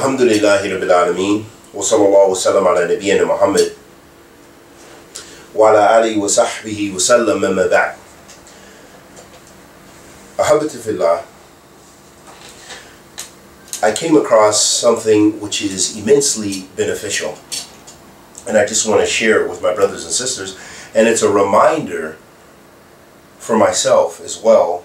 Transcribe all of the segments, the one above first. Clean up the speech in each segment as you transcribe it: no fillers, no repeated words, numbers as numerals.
Alhamdulillahi Rabbil Alameen. Wa sallallahu wa sallam ala nabiyyina Muhammad wa ala alihi wa sahbihi wa sallam amma ba'd. Ahabati fillah, I came across something which is immensely beneficial, and I just want to share it with my brothers and sisters, and it's a reminder for myself as well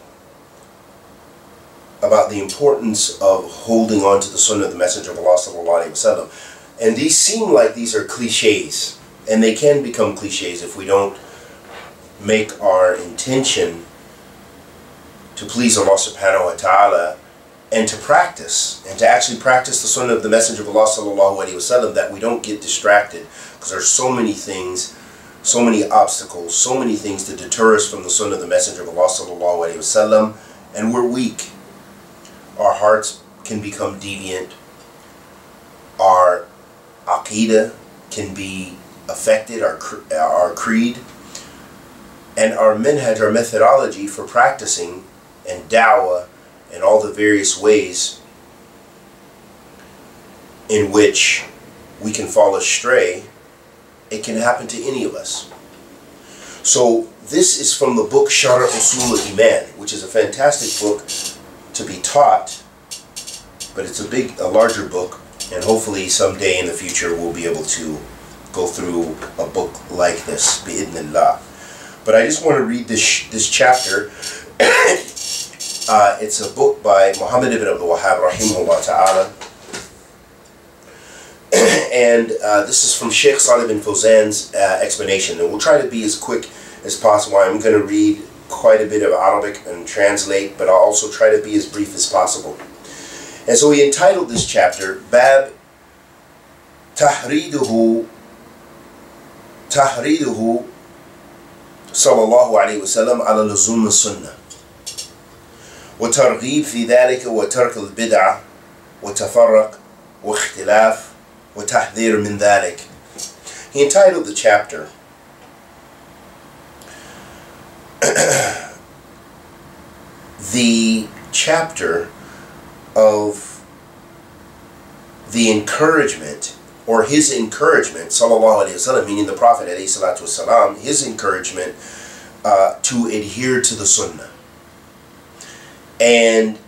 about the importance of holding on to the Sunnah of the Messenger of Allah sallallahu alaihi wasallam. And these seem like these are cliches, and they can become cliches if we don't make our intention to please Allah subhanahu wa ta'ala and to practice, and to actually practice the Sunnah of the Messenger of Allah sallallahu alaihi wasallam, that we don't get distracted, because there's so many things, so many obstacles, so many things to deter us from the Sunnah of the Messenger of Allah sallallahu alaihi wasallam, and we're weak. Our hearts can become deviant. Our aqidah can be affected, our creed, and our minhaj, our methodology for practicing and da'wah and all the various ways in which we can fall astray. It can happen to any of us. So this is from the book Usool Iman, which is a fantastic book to be taught, but it's a larger book, and hopefully someday in the future we'll be able to go through a book like this, bi'idhnillah. But I just want to read this chapter. It's a book by Muhammad ibn Abdul Wahhab rahimahullah ta'ala, and this is from Sheikh Salih bin Fawzan's explanation, and we'll try to be as quick as possible. I'm going to read quite a bit of Arabic and translate, but I'll also try to be as brief as possible. And so he entitled this chapter Bab Tahriduhu sallallahu alayhi wa sallam ala luzum as-sunnah wa targhib fi dhalika wa tark al-bid'ah wa tafarruq wa ikhtilaf wa tahdhir min dhalik. He entitled the chapter the chapter of the encouragement, or his encouragement, sallallahu alayhi wasallam, meaning the Prophet alayhi salatu wasalam, his encouragement to adhere to the Sunnah. And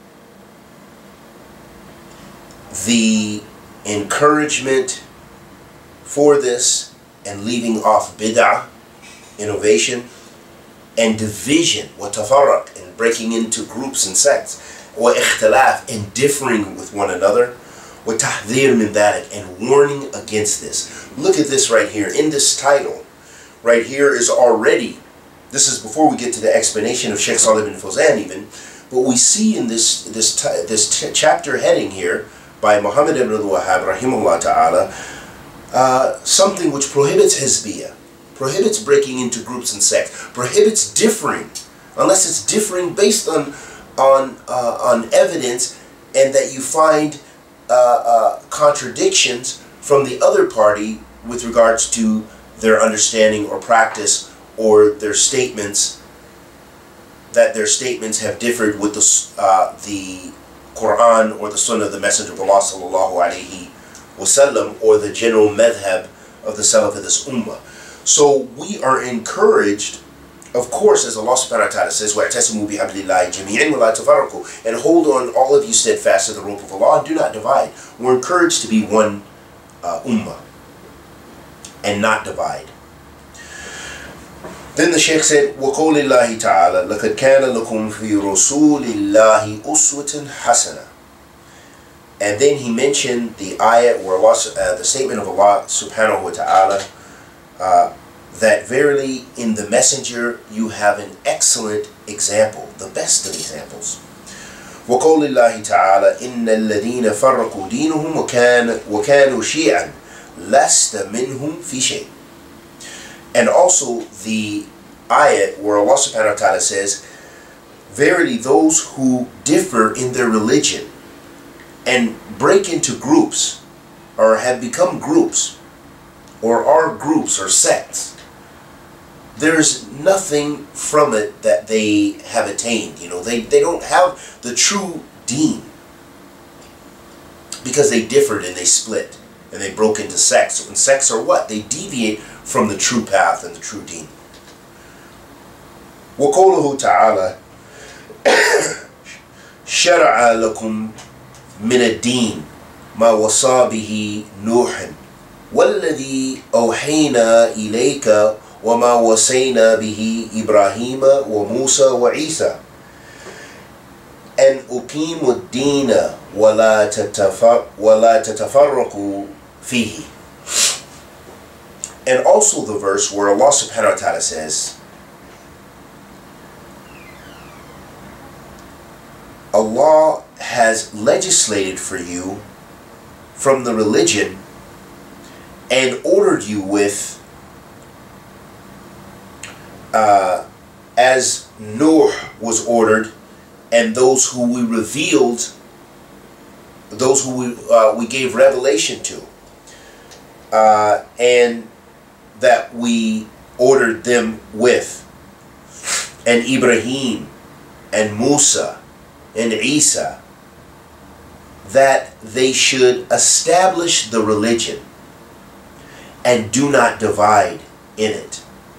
the encouragement for this, and leaving off bid'ah, innovation, and division, wa tafarruq, and breaking into groups and sects, wa ikhtilaf, and differing with one another, wa tahdhir min dhalik, and warning against this. Look at this right here. In this title, right here is already, this is before we get to the explanation of Sheikh Salih bin Fawzan even, but we see in this chapter heading here by Muhammad ibn Abdul Wahhab rahimahullah ta'ala, something which prohibits hizbiyah, prohibits breaking into groups and sects, prohibits differing, unless it's differing based on evidence, and that you find contradictions from the other party with regards to their understanding or practice, or their statements, that their statements have differed with the Quran or the Sunnah of the Messenger of Allah sallallahu alaihi wasallam, or the general madhab of the Salaf of this ummah. So we are encouraged, of course, as Allah subhanahu wa ta'ala says, وَاعْتَسِمُوا بِحَبْلِ اللَّهِ جَمِيعًا وَلَا تَفَرَّقُوا, and hold on, all of you steadfast to the rope of Allah, and do not divide. We're encouraged to be one ummah and not divide. Then the Shaykh said, وَقَوْلِ اللَّهِ تَعَالَى لَقَدْ كَانَ لَكُمْ فِي رُسُولِ اللَّهِ أُسْوَةٌ حَسَنَةٌ. And then he mentioned the ayat where Allah, the statement of Allah subhanahu wa ta'ala, that verily in the messenger you have an excellent example, the best of examples. وَقَوْلِ اللَّهِ تَعَالَى إِنَّ الَّذِينَ فَرَّقُوا دِينُهُمْ وَكَانُوا شِيعًا لَسْتَ مِنْهُمْ فِي شَيْءٍ. And also the ayat where Allah subhanahu wa ta'ala says, verily those who differ in their religion and break into groups, or have become groups, or are groups or sects, there's nothing from it that they have attained. You know, they don't have the true deen. because they differed and they split and they broke into sects. And sects are what? They deviate from the true path and the true deen. وقوله تعالى شرع لكم من الدين ما وصى به نوح والذي أوحينا إليك وما وصينا به إبراهيم وموسى وعيسى أن أقيموا الدين ولا تتفرقوا فيه. And also the verse where Allah subhanahu wa ta'ala says, Allah has legislated for you from the religion and ordered you with as Nuh was ordered, and those who we revealed, those who we gave revelation to, and that we ordered them with, and Ibrahim and Musa and Isa, that they should establish the religion and do not divide in it.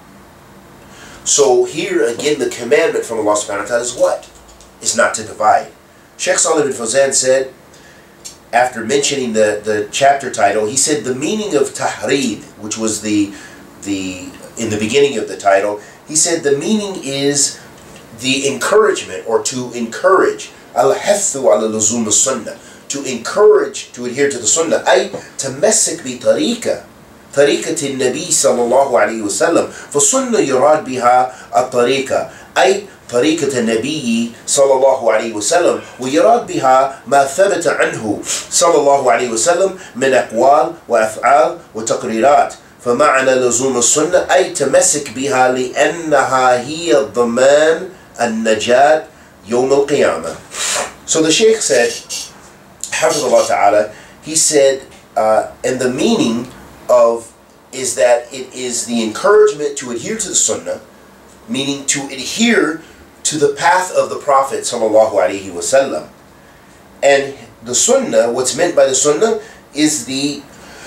So here again the commandment from Allah subhanahu wa ta'ala is what? Is not to divide. Sheikh Salih bin Fawzan said, after mentioning the chapter title, he said the meaning of tahreed, which was in the beginning of the title, he said the meaning is the encouragement, or to encourage, al-hathu ala luzum as-sunnah, to encourage to adhere to the sunnah, ay tamassik bi tariqa النبي صلى الله عليه وسلم. فالسنة يراد بها الطريقة أي طريقة النبي صلى الله عليه وسلم، ويراد بها ما ثبت عنه صلى الله عليه وسلم من أقوال وأفعال وتقريرات. فمعنى لزوم السنة أي تمسك بها لأنها هي ضمان النجاة يوم القيامة. So the Shaykh said, Hafidhullah Ta'ala, he said, and the meaning of is that it is the encouragement to adhere to the sunnah, meaning to adhere to the path of the Prophet sallallahu alaihi wasallam. And the sunnah, what's meant by the sunnah is the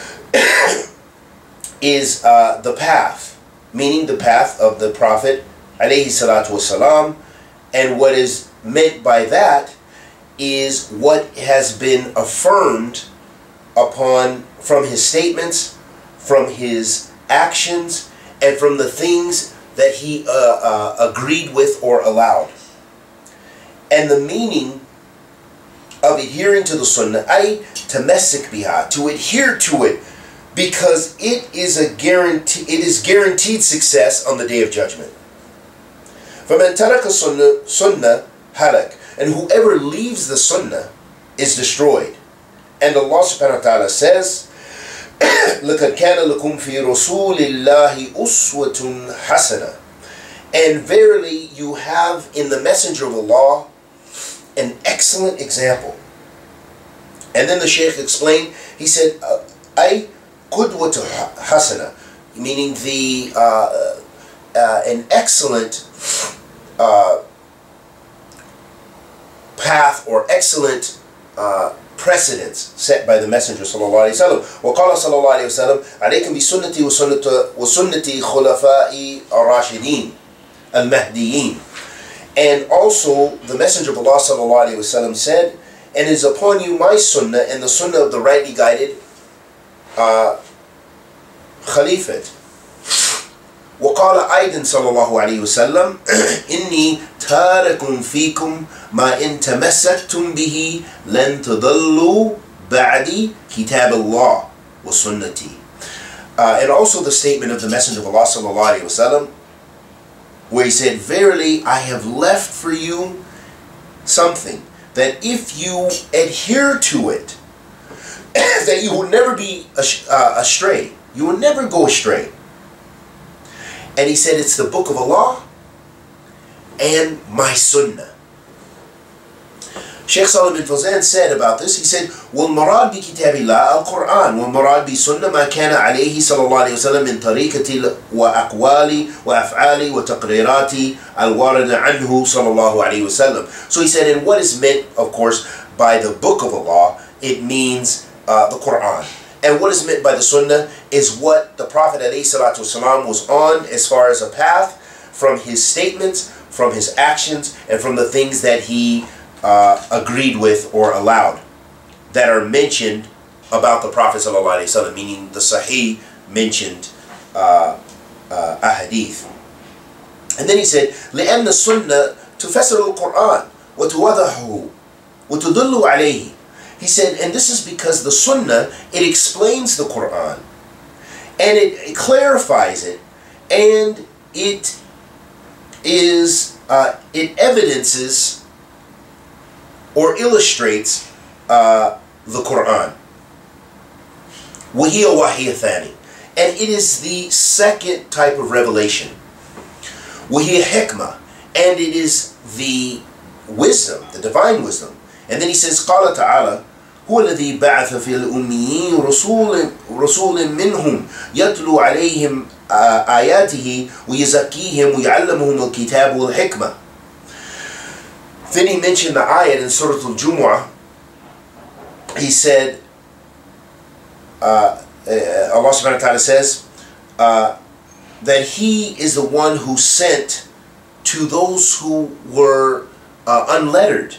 path, meaning the path of the Prophet alayhi salatu wasalam. And what is meant by that is what has been affirmed upon from his statements, from his actions, and from the things that he agreed with or allowed. And the meaning of adhering to the sunnah, ay tamassik biha, to adhere to it, because it is guaranteed success on the day of judgment. فَمَنْ تَرَكَ sunnah halak, and whoever leaves the sunnah is destroyed. And Allah subhanahu wa ta'ala says, لَقَدْ كَانَ لَكُمْ فِي رَسُولِ اللَّهِ أُسْوَةٌ حَسَنَةٌ. And verily you have in the Messenger of Allah an excellent example. And then the Shaykh explained, he said, أي قدوة حسنة, meaning an excellent path or excellent precedents set by the Messenger sallallahu alaihi wasallam. وقال صلى الله عليه وسلم عليكم بسنتي وسنة خلفاء الراشدين المهديين. And also the Messenger of Allah sallallahu alaihi wasallam said, and it is upon you my sunnah and the sunnah of the rightly guided Khalifate. وقال أيضا صلى الله عليه وسلم إني تارك فيكم ما إن تمسكتم به لن تضلوا بعدي كتاب الله وسنتي. And also the statement of the Messenger of Allah صلى الله عليه وسلم, where he said, verily I have left for you something that if you adhere to it, that you will never be astray. You will never go astray. And he said it's the book of Allah and my sunnah. Shaykh Salih bin Fawzan said about this, he said, وَالْمَرَادْ بِكِتَابِ اللَّهِ الْقُرْآنِ وَالْمَرَادْ بِسُنَّةِ مَا كَانَ عَلَيْهِ صلى الله عليه وسلم من طريقة وأقوال وأفعال وتقريرات الوارد عنه صلى الله عليه وسلم. So he said, and what is meant, of course, by the book of Allah it means the Quran. And what is meant by the Sunnah is what the Prophet ﷺ was on as far as a path, from his statements, from his actions, and from the things that he agreed with or allowed that are mentioned about the Prophet ﷺ, meaning the Sahih mentioned Hadeeth. And then he said, لأن السنة تفسر القرآن وتوضحه وتدل عليه. He said, and this is because the Sunnah, it explains the Quran, and it clarifies it, and it evidences or illustrates the Quran. وهي وحي ثاني, and it is the second type of revelation. وهي حكمة, and it is the wisdom, the divine wisdom. And then he says, قال تعالى هو الذي بعث في الأميين رسول منهم يتلو عليهم آياته ويزكيهم ويعلمهم الكتاب والحكمة. Then he mentioned the ayat in Surah Al-Jumu'ah. He said, Allah subhanahu wa ta'ala says that he is the one who sent to those who were unlettered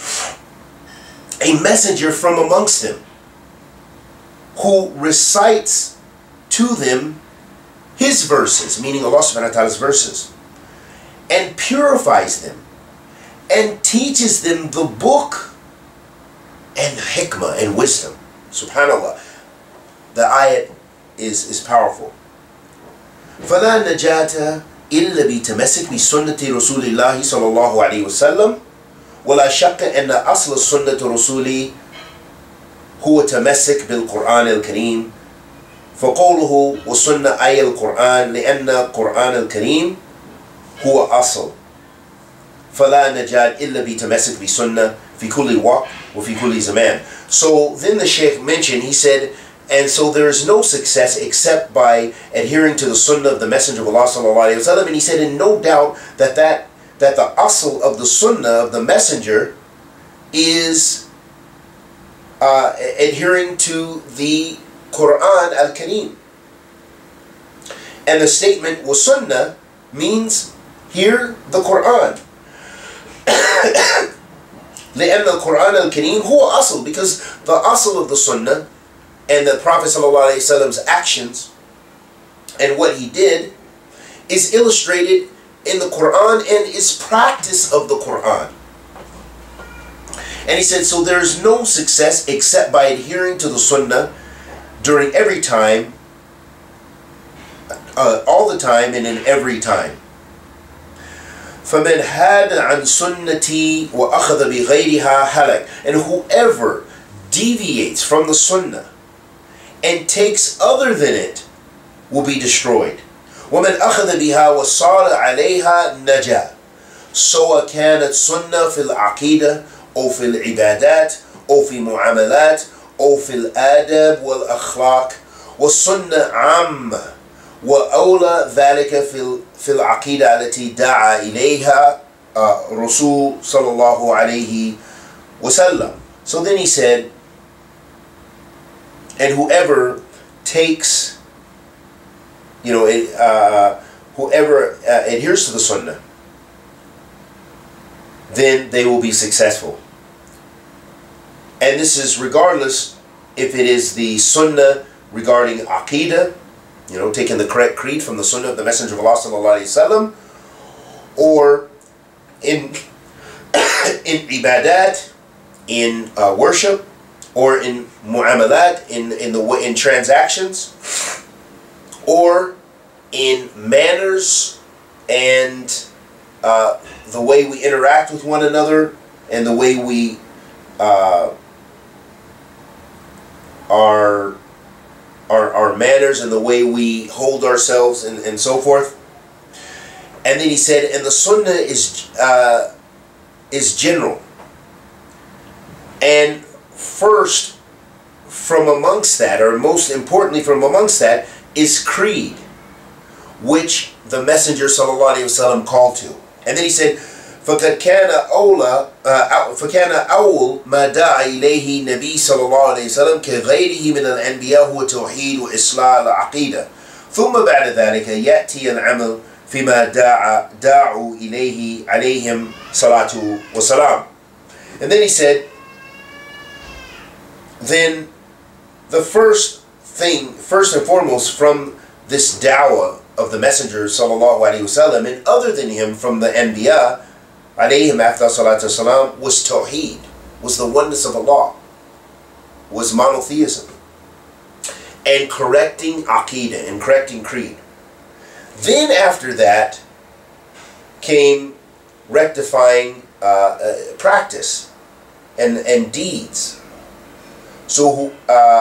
a messenger from amongst them, who recites to them his verses, meaning Allah subhanahu wa ta'ala's verses, and purifies them, and teaches them the book and hikmah and wisdom. Subhanallah. The ayat is powerful. فَلَا نَجَاةَ إِلَّا بِتَمَسِّكْ بِسُنَّةِ رَسُولِ اللَّهِ صَلَى اللَّهُ عَلَيْهِ وسلم ولا شك أن أصل السنة رسولي هو تمسك بالقرآن الكريم فقوله والسنة أي القرآن لأن القرآن الكريم هو أصل فلا نجاة إلا بتمسك بسنة في كل وقت وفي كل زمان. So then the Shaykh mentioned, he said, and so there is no success except by adhering to the Sunnah of the Messenger of Allah sallallahu alaihi wasallam. And he said, and no doubt that the asl of the Sunnah of the Messenger is adhering to the Quran al-Kareem. And the statement was Sunnah means here the Quran. لأن القرآن الكريم هو أصل, because the asl of the Sunnah and the Prophet ﷺ's actions and what he did is illustrated in the Quran and is practice of the Quran. And he said, so there is no success except by adhering to the Sunnah during every time, all the time and in every time. فَمَنْ هَادَ عَنْ سُنَّتِي وَأَخَذَ بِغَيْرِهَا هَلَكَ. And whoever deviates from the Sunnah and takes other than it will be destroyed. وَمَنْ أَخَذَ بِهَا وَصَارَ عَلَيْهَا نَجَى. سواء كانت سنة في العقيدة أو في العبادات أو في معاملات أو في الآداب والأخلاق. والسنة عامة وأولى ذلك في العقيدة التي دعا إليها رسول صلى الله عليه وسلم. So then he said, and whoever takes, whoever adheres to the Sunnah, then they will be successful. And this is regardless if it is the Sunnah regarding Aqidah, taking the correct creed from the Sunnah of the Messenger of Allah sallallahu alaihi wasallam, or in ibadat, in worship, or in mu'amalat, in transactions, or in manners and the way we interact with one another, and the way we our manners and the way we hold ourselves and so forth. And then he said, and the Sunnah is general. And first from amongst that, or most importantly from amongst that, is creed, which the Messenger sallallahu alaihi wasallam called to. And then he said, فكان أول ما دعا إليه النبي صلى الله عليه وسلم كغيره من الأنبياء هو توحيد وإصلاح العقيدة ثم بعد ذلك يأتي العمل فيما دعوا إليه عليهم صلاة والسلام. And then he said, then the first and foremost from this da'wah of the Messenger sallallahu alaihi wasallam, and other than him from the Anbiya alayhim after salatu wasalam, was tawheed, was the oneness of Allah, was monotheism, and correcting aqidah and correcting creed. Then after that came rectifying practice and deeds. So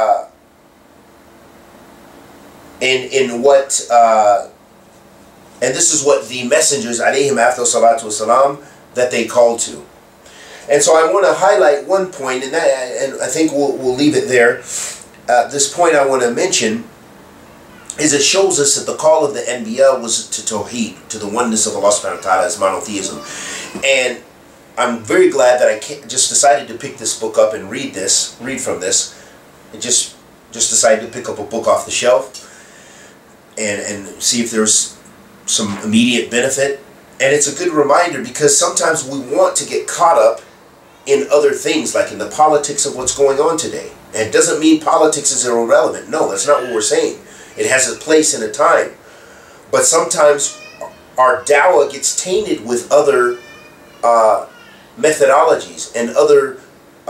in what and this is what the messengers alayhim after salatu wasalam that they called to. And so I want to highlight one point, and I think we'll leave it there. This point I want to mention is it shows us that the call of the Anbiya was to Tawheed, to the oneness of Allah subhanahu wa ta'ala as monotheism. And I'm very glad that I just decided to pick this book up and read from this. I just decided to pick up a book off the shelf and see if there's some immediate benefit. And it's a good reminder, because sometimes we want to get caught up in other things, like in the politics of what's going on today. And it doesn't mean politics is irrelevant. No, that's not what we're saying. It has a place and a time. But sometimes our dawah gets tainted with other methodologies and other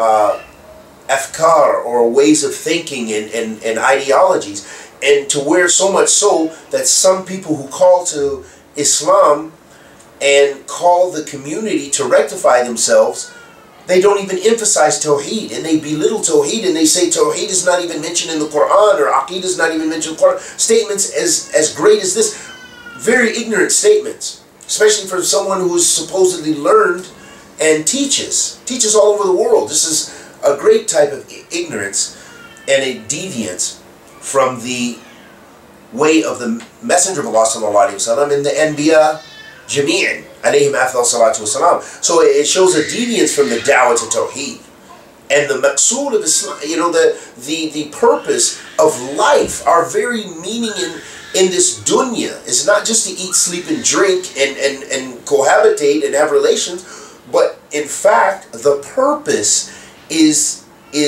afkar, or ways of thinking and ideologies. And to where so much so that some people who call to Islam and call the community to rectify themselves, they don't even emphasize Tawheed, and they belittle Tawheed, and they say Tawheed is not even mentioned in the Quran, or Aqidah is not even mentioned in the Quran. Statements as great as this, very ignorant statements, especially for someone who is supposedly learned and teaches all over the world. This is a great type of ignorance and a deviance from the way of the Messenger of Allah sallallahu alaihi wasallam and the Anbiya Jami'an alayhim afdal salatu wasalam. So it shows a deviance from the da'wah to Tawheed. And the maqsood of Islam, you know, the purpose of life, our very meaning in this dunya is not just to eat, sleep, and drink and cohabitate and have relations, but in fact the purpose is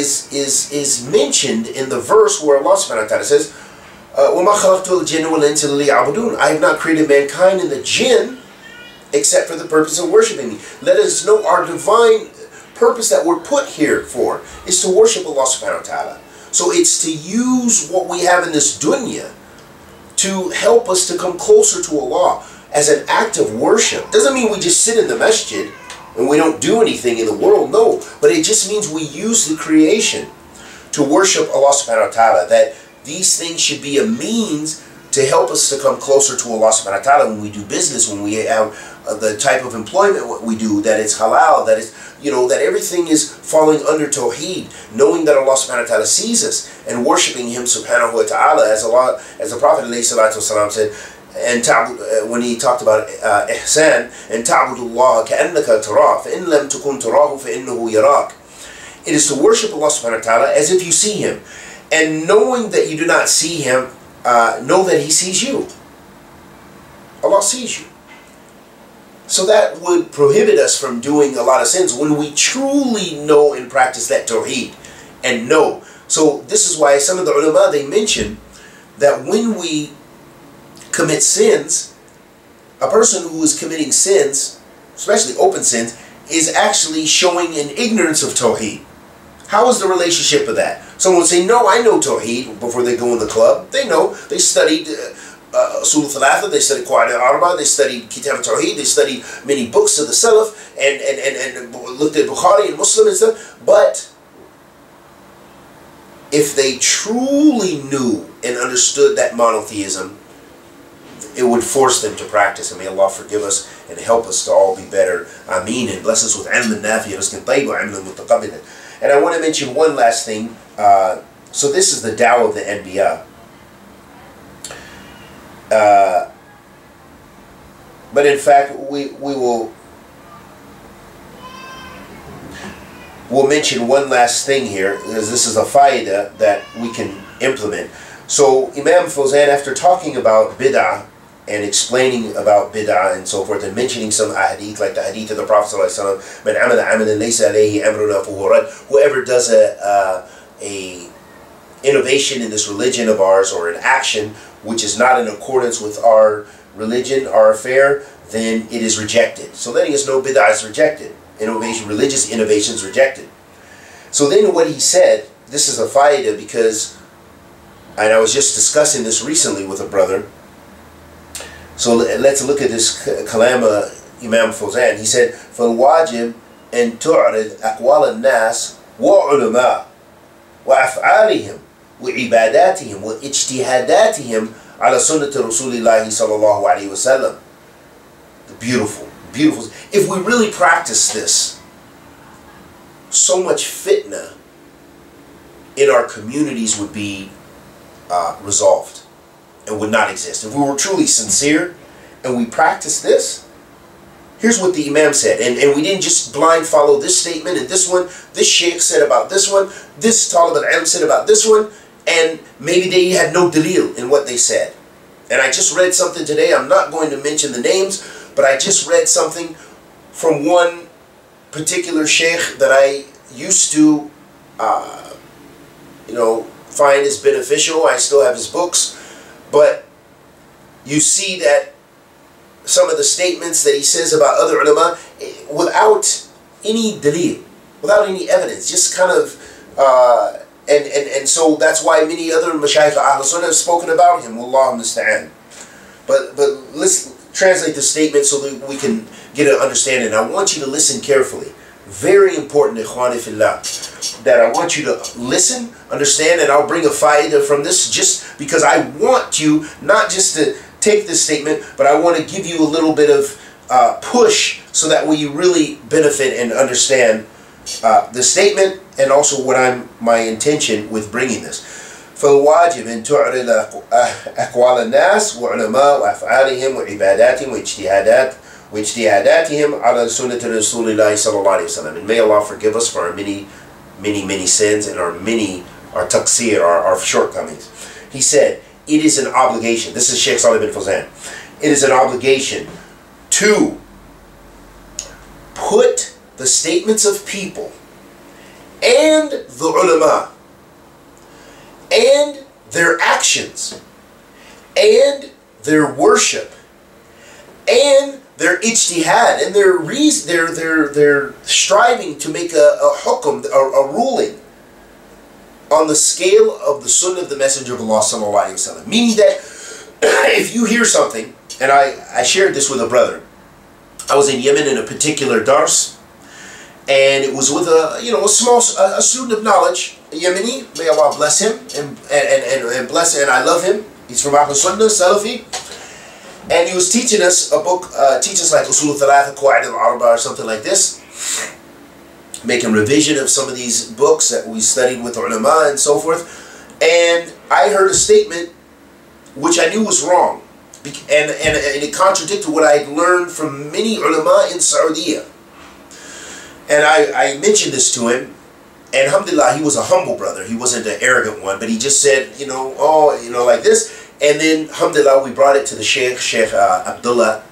mentioned in the verse where Allah subhanahu wa ta'ala says, وَمَا خَلَقْتُ الْجِنَّ وَالْإِنسَ إِلَّا لِيَعْبُدُونَ. I have not created mankind and the jinn except for the purpose of worshiping me. Let us know our divine purpose that we're put here for is to worship Allah subhanahu wa ta'ala. So it's to use what we have in this dunya to help us to come closer to Allah as an act of worship. Doesn't mean we just sit in the masjid and we don't do anything in the world. No, but it just means we use the creation to worship Allah subhanahu wa ta'ala. That these things should be a means to help us to come closer to Allah subhanahu wa ta'ala when we do business, when we have the type of employment what we do, that it's halal, that it's, you know, that everything is falling under Tawheed, knowing that Allah subhanahu wa ta'ala sees us and worshiping Him subhanahu wa ta'ala, as the Prophet alayhi salatu wasalam said, and when he talked about ihsan, and ta'budullaha ka'annaka tarah, fa in lam takun tarahu fa innahu yarak. It is to worship Allah subhanahu wa ta'ala as if you see Him, and knowing that you do not see Him, know that He sees you. Allah sees you. So that would prohibit us from doing a lot of sins when we truly know and practice that tawheed and know. So this is why some of the ulama, they mention that when we commit sins, a person who is committing sins, especially open sins, is actually showing an ignorance of tawheed. How is the relationship of that? Someone would say, no, I know tawheed, before they go in the club. They know. They studied Usool, they studied Khawaarij and Ashaariis, they studied Kitab al-Tawheed, they studied many books of the Salaf, and looked at Bukhari and Muslim and stuff. But if they truly knew and understood that monotheism, it would force them to practice. And may Allah forgive us and help us to all be better. Ameen. And bless us with ilm nafi, rizqan tayyib, wa ilman mutaqabbilan. And I want to mention one last thing. So this is the da'wah of the Anbiya. But in fact, we will we'll mention one last thing here, because this is a faida that we can implement. So Imam Fawzan, after talking about bid'ah and explaining about bid'ah and so forth, and mentioning some hadith, like the hadith of the Prophet ﷺ, "Man amila amalan laysa alayhi amruna fahuwa rad," whoever does a innovation in this religion of ours, or an action which is not in accordance with our religion, our affair, then it is rejected. So letting us know bid'ah is rejected. Innovation, religious innovation is rejected. So then what he said, this is a faida, because, and I was just discussing this recently with a brother. So let's look at this kalam Imam Fawzan. He said, فَالْوَاجِبْ أَن تُعْرِضْ أَقْوَالَ النَّاسِ وَعُلَمَاءِ وَأَفْعَالِهِمْ وَعِبَادَاتِهِمْ وَإِجْتِهَادَاتِهِمْ عَلَى سُنَّةِ رَسُولِ اللَّهِ صَلَى اللَّهُ عَلَيْهِ وَسَلَّمَ. Beautiful, beautiful. If we really practice this, so much fitna in our communities would be resolved and would not exist. If we were truly sincere and we practice this, here's what the Imam said, and we didn't just blind follow this statement and this one, this Sheikh said about this one, this Talib al-Ilm said about this one, and maybe they had no dalil in what they said. And I just read something today, I'm not going to mention the names, but I just read something from one particular Sheikh that I used to, find as beneficial. I still have his books, but you see that some of the statements that he says about other ulama, without any dalil, without any evidence, just kind of, and so that's why many other mashayikh Ahl Sunnah have spoken about him. Wallahu musta'an. But let's translate the statement so that we can get an understanding. I want you to listen carefully. Very important, ikhwani fillah, that I want you to listen, understand, and I'll bring a faida from this, just because I want you not just to take this statement, but I want to give you a little bit of push so that way you really benefit and understand the statement, and also what my intention with bringing this. فالواجب أن تعرض أقوال الناس وعلماء وأفعالهم وعباداتهم واجتهاداتهم على سنة رسول الله صلى الله عليه وسلم. And may Allah forgive us for our many sins and our taqsir, our shortcomings. He said, it is an obligation. This is Sheikh Salih bin Fawzan. It is an obligation to put the statements of people and the ulama and their actions and their worship and their ijtihad and their striving to make a hukum, a ruling, on the scale of the sunnah of the Messenger of Allah sallallahu alaihi wasallam. Meaning that if you hear something, and I shared this with a brother. I was in Yemen in a particular dars, and it was with a student of knowledge, a Yemeni. May Allah bless him and bless, and I love him. He's from Ahl Sunnah, Salafi. And he was teaching us a book, teach us like Usool, Khawaarij and Ashaariis or something like this. Making revision of some of these books that we studied with ulama and so forth. And I heard a statement which I knew was wrong. And it contradicted what I had learned from many ulama in Saudi. And I mentioned this to him. And alhamdulillah, he was a humble brother. He wasn't an arrogant one. But he just said, like this. And then, alhamdulillah, we brought it to the Sheikh Abdullah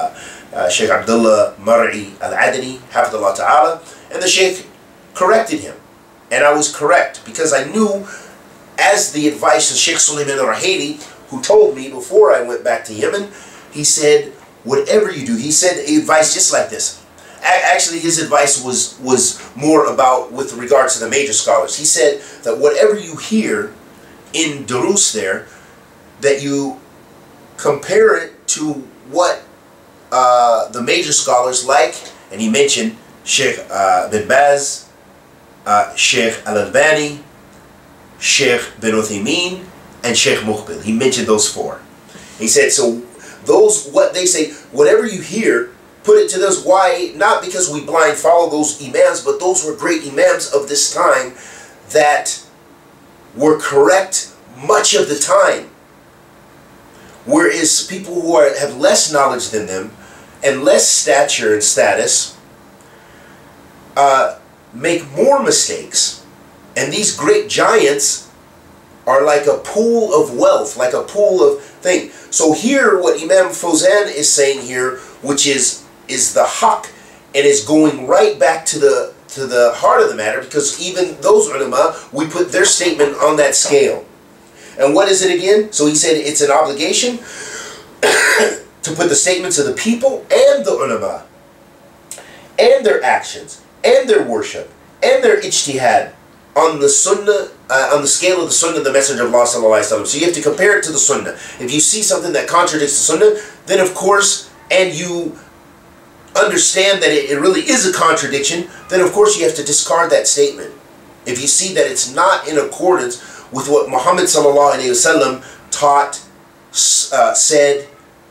Mar'i Al-Adani, Hafidullah Ta'ala, and the Sheikh corrected him. And I was correct, because I knew, as the advice of Sheikh Sulaiman al-Rahili, who told me before I went back to Yemen, he said, whatever you do, he said advice just like this. Actually, his advice was more about with regards to the major scholars. He said that whatever you hear in durus there, that you compare it to what the major scholars like, and he mentioned Sheikh bin Baz, Sheikh Al-Albani, Sheikh bin Uthaymeen, and Sheikh Muqbil. He mentioned those four. He said, so those, what they say, whatever you hear, put it to those. Why? Not because we blind follow those imams, but those were great imams of this time that were correct much of the time. Whereas people who have less knowledge than them and less stature and status, make more mistakes. And these great giants are like a pool of wealth, like a pool of thing. So here, what Imam Fawzan is saying here, which is the haqq, and is going right back to the heart of the matter, because even those ulama, we put their statement on that scale. And what is it again? So he said it's an obligation to put the statements of the people and the ulama, and their actions, and their worship, and their ijtihad on the sunnah, on the scale of the sunnah of the Messenger of Allah sallallahu alaihi wasallam. So you have to compare it to the sunnah. If you see something that contradicts the sunnah, then of course, and you understand that it really is a contradiction, then of course you have to discard that statement. If you see that it's not in accordance with what Muhammad sallallahu alaihi wasallam taught, said,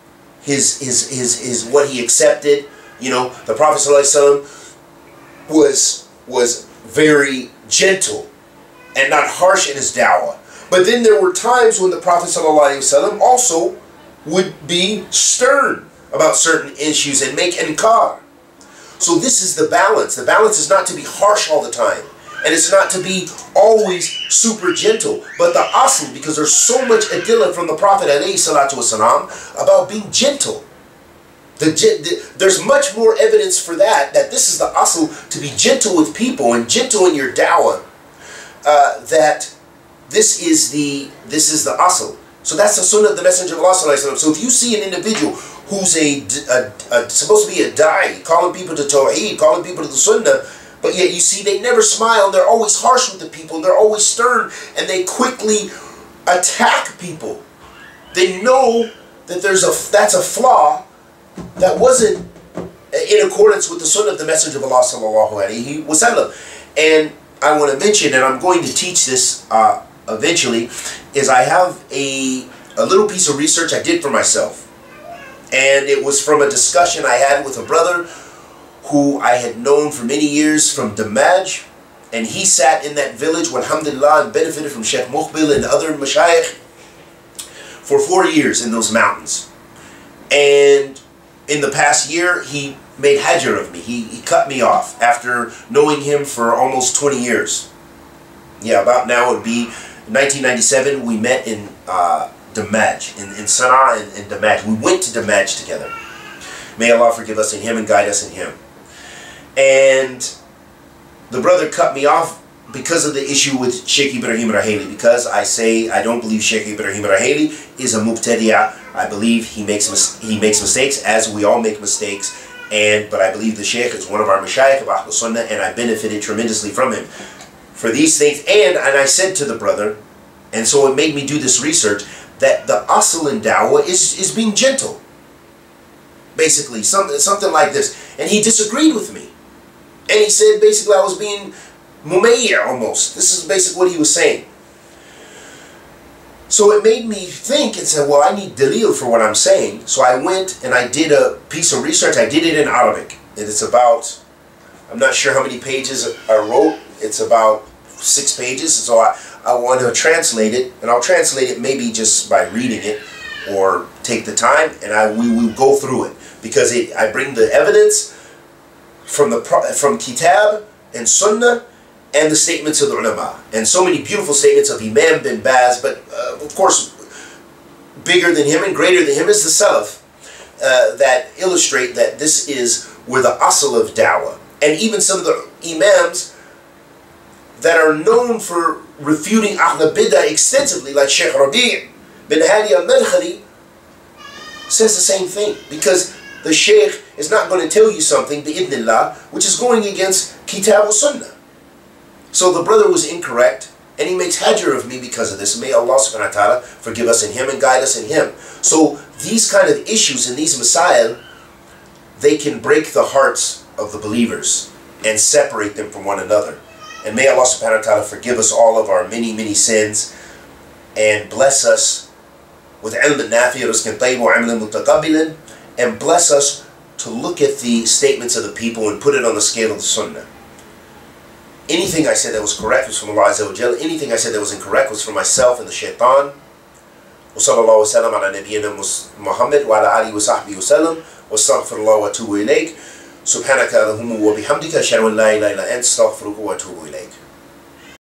his what he accepted. You know, the Prophet sallallahu alaihi wasallam was very gentle and not harsh in his da'wah. But then there were times when the Prophet ﷺ also would be stern about certain issues and make inkar. So this is the balance. The balance is not to be harsh all the time, and it's not to be always super gentle. But the asl, because there's so much adillah from the Prophet ﷺ about being gentle. There's much more evidence for that this is the asl, to be gentle with people and gentle in your da'wah. That this is the asl. So that's the sunnah of the Messenger of Allah sallallahu alaihi wasallam. So if you see an individual who's supposed to be a da'i, calling people to tawheed, calling people to the sunnah, but yet you see they never smile, they're always harsh with the people, they're always stern, and they quickly attack people. They know that that's a flaw that wasn't in accordance with the sunnah of the Messenger of Allah sallallahu alaihi wasallam. And I want to mention, and I'm going to teach this eventually, is I have a little piece of research I did for myself. And it was from a discussion I had with a brother who I had known for many years from Damaj. And he sat in that village, alhamdulillah, and benefited from Sheikh Muqbil and other mashayikh for 4 years in those mountains. And in the past year, he made hajr of me. He cut me off after knowing him for almost 20 years. Yeah, about now it would be 1997. We met in Damaj, in Sana'a and Damaj. We went to Damaj together. May Allah forgive us in him and guide us in him. And the brother cut me off because of the issue with Sheikh Ibrahim Raheli, because I say I don't believe Sheikh Ibrahim Raheli is a mubtadi'ah. I believe he makes mistakes, as we all make mistakes. But I believe the Sheikh is one of our mashayikh of Ahl Sunnah, and I benefited tremendously from him for these things. And I said to the brother, and so it made me do this research, that the asl in da'wah is being gentle. Basically, something like this. And he disagreed with me. And he said basically I was being mumayya almost. This is basically what he was saying. So it made me think and said, well, I need dalil for what I'm saying. So I went and I did a piece of research. I did it in Arabic. And it's about, I'm not sure how many pages I wrote. It's about 6 pages. So I want to translate it. And I'll translate it maybe just by reading it or take the time. And we will go through it. Because I bring the evidence from Kitab and Sunnah and the statements of the ulama, and so many beautiful statements of Imam bin Baz, but of course bigger than him and greater than him is the Salaf, that illustrate that this is where the asl of da'wah. And even some of the Imams that are known for refuting Ahl Bidah extensively, like Sheikh Rabi' bin Hadi al-Madkhali, says the same thing, because the Sheikh is not going to tell you something, bi'idhnillah, which is going against Kitab wa Sunnah. So the brother was incorrect, and he makes hajr of me because of this. May Allah subhanahu wa ta'ala forgive us in him and guide us in him. So these kind of issues and these masail, they can break the hearts of the believers and separate them from one another. And may Allah subhanahu wa ta'ala forgive us all of our many, many sins and bless us with ilm nafi, rizqan tayyib wa amalan mutaqabbilan, and bless us to look at the statements of the people and put it on the scale of the sunnah. Anything I said that was correct was from Allah Azza wa Jal. Anything I said that was incorrect was from myself and the shaitan. Wa sallallahu wa sallam ala nabiyyina Muhammad wa ala alihi wa sahbihi wa sallam. Wa astaghfirullah wa atubu ilayk. Subhanaka Allahumma wa bihamdika ashhadu an la ilaha illa anta astaghfiruka wa atubu ilayk.